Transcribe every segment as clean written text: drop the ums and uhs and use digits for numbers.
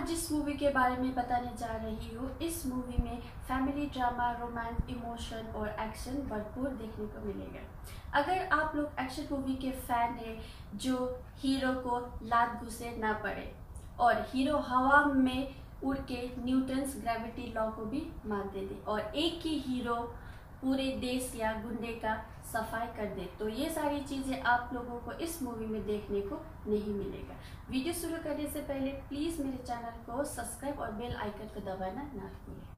आज जिस मूवी के बारे में बताने जा रही हूँ, इस मूवी में फैमिली ड्रामा, रोमांस, इमोशन और एक्शन भरपूर देखने को मिलेगा। अगर आप लोग एक्शन मूवी के फैन हैं जो हीरो को लात घुसे ना पड़े और हीरो हवा में उड़ के न्यूटन्स ग्रेविटी लॉ को भी मार दे और एक ही हीरो पूरे देश या गुंडे का सफाई कर दे, तो ये सारी चीज़ें आप लोगों को इस मूवी में देखने को नहीं मिलेगा। वीडियो शुरू करने से पहले प्लीज़ मेरे चैनल को सब्सक्राइब और बेल आइकन को दबाना ना भूलें।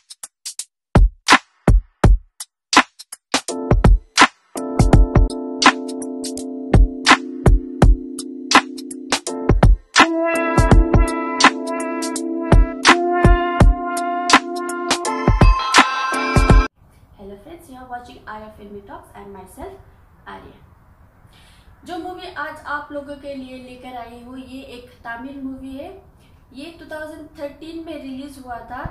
You are watching Arya Filmy Talks and myself Arya। जो मूवी आज आप लोगों के लिए लेकर आई हूँ, ये एक तमिल मूवी है। ये 2013 में रिलीज हुआ था।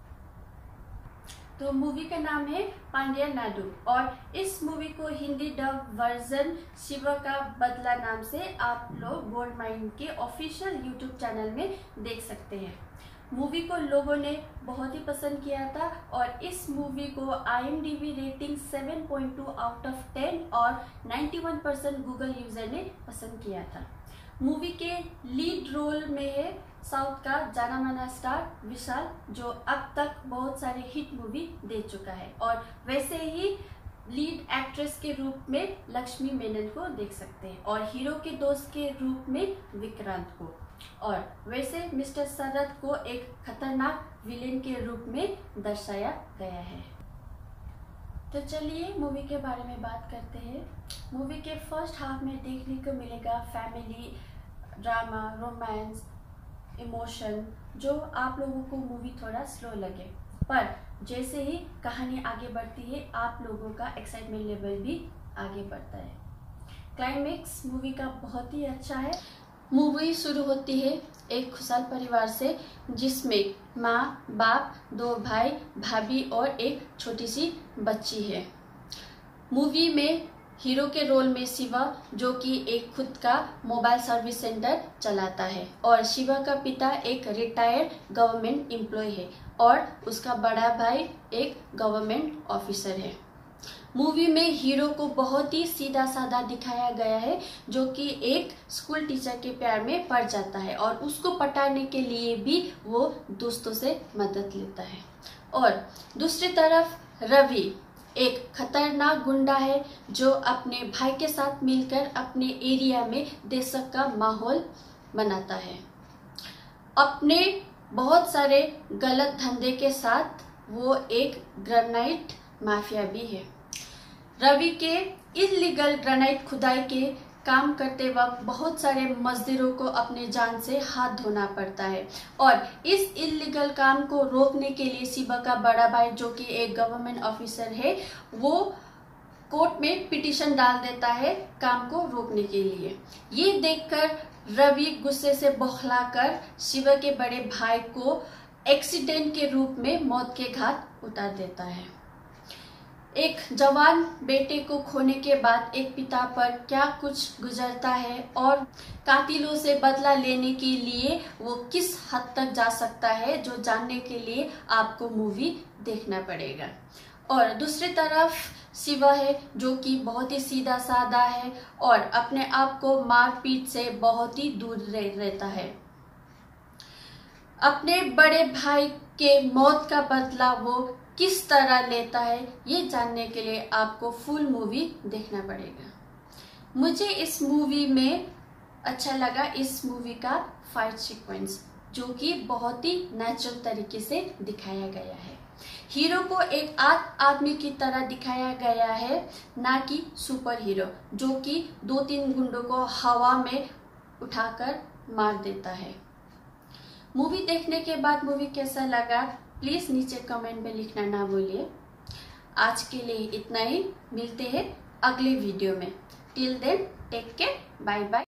तो मूवी का नाम है पांड्या नाडु और इस मूवी को हिंदी डब वर्जन शिवा का बदला नाम से आप लोग गोल्ड माइन के ऑफिशियल यूट्यूब चैनल में देख सकते हैं। मूवी को लोगों ने बहुत ही पसंद किया था और इस मूवी को IMDb रेटिंग 7.2 आउट ऑफ 10 और 91% गूगल यूज़र ने पसंद किया था। मूवी के लीड रोल में है साउथ का जाना माना स्टार विशाल, जो अब तक बहुत सारे हिट मूवी दे चुका है, और वैसे ही लीड एक्ट्रेस के रूप में लक्ष्मी मेनन को देख सकते हैं और हीरो के दोस्त के रूप में विक्रांत को, और वैसे मिस्टर शरद को एक खतरनाक विलेन के रूप में दर्शाया गया है। तो चलिए मूवी के बारे में बात करते हैं। मूवी के फर्स्ट हाफ में देखने को मिलेगा फैमिली ड्रामा, रोमांस, इमोशन, जो आप लोगों को मूवी थोड़ा स्लो लगे, पर जैसे ही कहानी आगे बढ़ती है आप लोगों का एक्साइटमेंट लेवल भी आगे बढ़ता है। क्लाइमेक्स मूवी का बहुत ही अच्छा है। मूवी शुरू होती है एक खुशहाल परिवार से, जिसमें माँ, बाप, 2 भाई, भाभी और एक छोटी सी बच्ची है। मूवी में हीरो के रोल में शिवा, जो कि एक खुद का मोबाइल सर्विस सेंटर चलाता है, और शिवा का पिता एक रिटायर्ड गवर्नमेंट एम्प्लॉय है और उसका बड़ा भाई एक गवर्नमेंट ऑफिसर है। मूवी में हीरो को बहुत ही सीधा साधा दिखाया गया है, जो कि एक स्कूल टीचर के प्यार में पड़ जाता है और उसको पटाने के लिए भी वो दोस्तों से मदद लेता है। और दूसरी तरफ रवि एक खतरनाक गुंडा है, जो अपने भाई के साथ मिलकर अपने एरिया में देशक का माहौल बनाता है। अपने बहुत सारे गलत धंधे के साथ वो एक ग्रेनाइट माफिया भी है। रवि के इलीगल ग्रेनाइट खुदाई के काम करते वक्त बहुत सारे मजदूरों को अपने जान से हाथ धोना पड़ता है, और इस इलीगल काम को रोकने के लिए शिवा का बड़ा भाई, जो कि एक गवर्नमेंट ऑफिसर है, वो कोर्ट में पिटीशन डाल देता है काम को रोकने के लिए। ये देखकर रवि गुस्से से बौखलाकर शिवा के बड़े भाई को एक्सीडेंट के रूप में मौत के घाट उतार देता है। एक जवान बेटे को खोने के बाद एक पिता पर क्या कुछ गुजरता है और कातिलों से बदला लेने के लिए वो किस हद तक जा सकता है, जो जानने के लिए आपको मूवी देखना पड़ेगा। और दूसरी तरफ शिवा है, जो कि बहुत ही सीधा साधा है और अपने आप को मारपीट से बहुत ही दूर रहता है। अपने बड़े भाई के मौत का बदला वो किस तरह लेता है, ये जानने के लिए आपको फुल मूवी देखना पड़ेगा। मुझे इस मूवी में अच्छा लगा इस मूवी का फाइट सीक्वेंस, जो कि बहुत ही नेचुरल तरीके से दिखाया गया है। हीरो को एक आदमी की तरह दिखाया गया है, ना कि सुपर हीरो, जो कि 2-3 गुंडों को हवा में उठाकर मार देता है। मूवी देखने के बाद मूवी कैसा लगा प्लीज़ नीचे कमेंट में लिखना ना भूलिए। आज के लिए इतना ही, मिलते हैं अगले वीडियो में। Till then take care, bye bye.